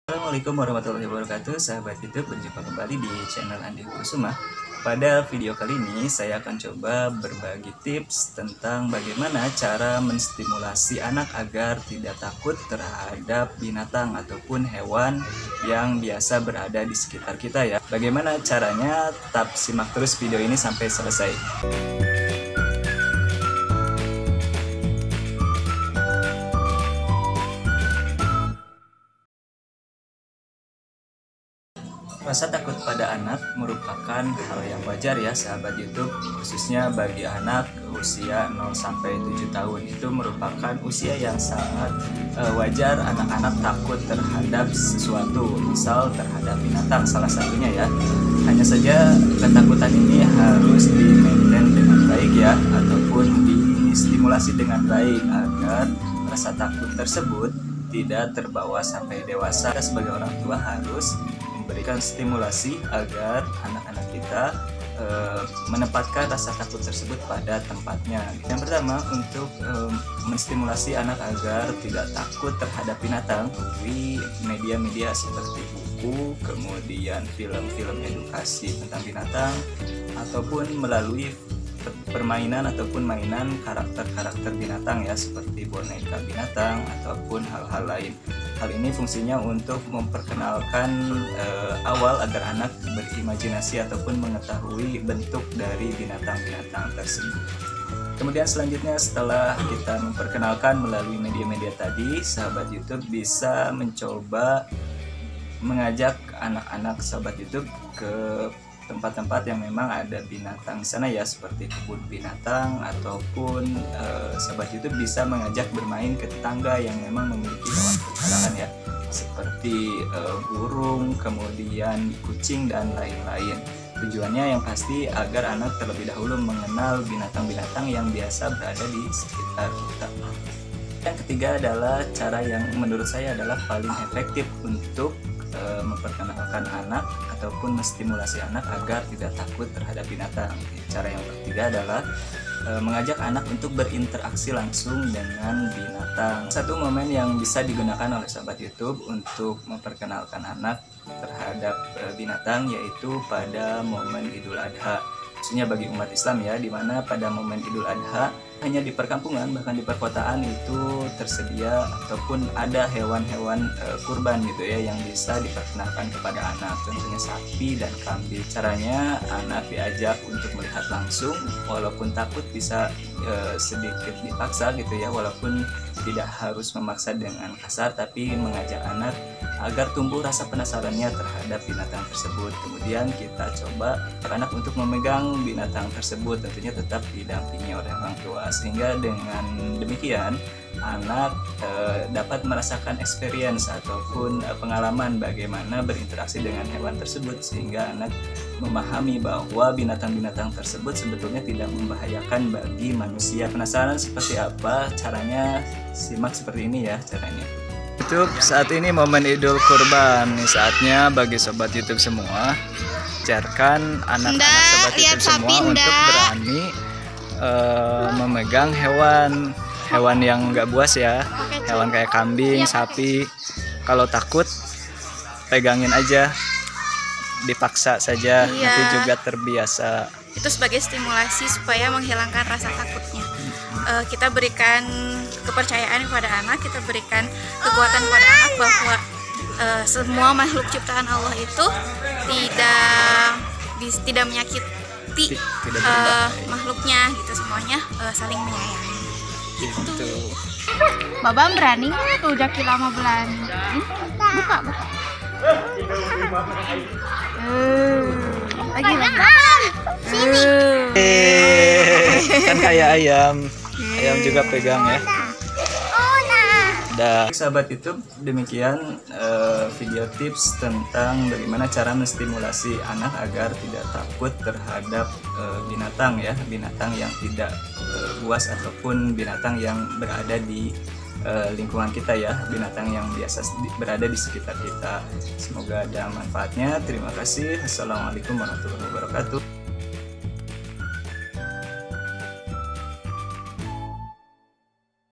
Assalamualaikum warahmatullahi wabarakatuh, sahabat YouTube, berjumpa kembali di channel Andi Kusuma. Pada video kali ini saya akan coba berbagi tips tentang bagaimana cara menstimulasi anak agar tidak takut terhadap binatang ataupun hewan yang biasa berada di sekitar kita ya. Bagaimana caranya? Tetap simak terus video ini sampai selesai. Rasa takut pada anak merupakan hal yang wajar ya sahabat YouTube, khususnya bagi anak usia 0-7 tahun. Itu merupakan usia yang sangat wajar anak-anak takut terhadap sesuatu, misal terhadap binatang salah satunya ya. Hanya saja ketakutan ini harus di-maintain dengan baik ya, ataupun distimulasi dengan baik agar rasa takut tersebut tidak terbawa sampai dewasa. Kita sebagai orang tua harus memberikan stimulasi agar anak-anak kita menempatkan rasa takut tersebut pada tempatnya. Yang pertama, untuk menstimulasi anak agar tidak takut terhadap binatang melalui media-media seperti buku, kemudian film-film edukasi tentang binatang, ataupun melalui permainan ataupun mainan karakter-karakter binatang ya, seperti boneka binatang ataupun hal-hal lain. Hal ini fungsinya untuk memperkenalkan awal agar anak berimajinasi ataupun mengetahui bentuk dari binatang-binatang tersebut. Kemudian selanjutnya, setelah kita memperkenalkan melalui media-media tadi, sahabat YouTube bisa mencoba mengajak anak-anak sahabat YouTube ke tempat-tempat yang memang ada binatang di sana ya, seperti kebun binatang, ataupun sahabat YouTube bisa mengajak bermain ke tetangga yang memang memiliki hewan peliharaan ya, seperti burung, kemudian kucing dan lain-lain. Tujuannya yang pasti agar anak terlebih dahulu mengenal binatang-binatang yang biasa berada di sekitar kita. Yang ketiga adalah cara yang menurut saya adalah paling efektif untuk memperkenalkan anak ataupun menstimulasi anak agar tidak takut terhadap binatang. Cara yang ketiga adalah mengajak anak untuk berinteraksi langsung dengan binatang. Satu momen yang bisa digunakan oleh sahabat YouTube untuk memperkenalkan anak terhadap binatang yaitu pada momen Idul Adha. Khususnya bagi umat Islam ya, dimana pada momen Idul Adha hanya di perkampungan bahkan di perkotaan itu tersedia ataupun ada hewan-hewan kurban gitu ya yang bisa diperkenalkan kepada anak, contohnya sapi dan kambing. Caranya anak diajak untuk melihat langsung, walaupun takut bisa sedikit dipaksa gitu ya, walaupun tidak harus memaksa dengan kasar, tapi mengajak anak agar tumbuh rasa penasarannya terhadap binatang tersebut. Kemudian kita coba anak untuk memegang binatang tersebut, tentunya tetap didampingi oleh orang tua, sehingga dengan demikian anak dapat merasakan experience ataupun pengalaman bagaimana berinteraksi dengan hewan tersebut, sehingga anak memahami bahwa binatang-binatang tersebut sebetulnya tidak membahayakan bagi manusia. Penasaran seperti apa caranya? Simak seperti ini ya caranya. YouTube, saat ini momen Idul Kurban nih, saatnya bagi sobat YouTube semua ajarkan anak-anak sobat YouTube semua untuk berani memegang hewan yang nggak buas ya, hewan kayak kambing, sapi. Kalau takut pegangin aja, dipaksa saja, nanti juga terbiasa. Itu sebagai stimulasi supaya menghilangkan rasa takutnya. Kita berikan kepercayaan kepada anak, kita berikan kekuatan kepada anak bahwa semua makhluk ciptaan Allah itu tidak menyakiti makhluknya gitu, semuanya saling menyayangi gitu. Babam berani tuh jaki lama berani. Buka. Lagi sini. Kan kayak ayam juga pegang ya. Sahabat YouTube, demikian video tips tentang bagaimana cara menstimulasi anak agar tidak takut terhadap binatang ya, binatang yang tidak buas ataupun binatang yang berada di lingkungan kita ya, binatang yang biasa berada di sekitar kita. Semoga ada manfaatnya. Terima kasih. Assalamualaikum warahmatullahi wabarakatuh.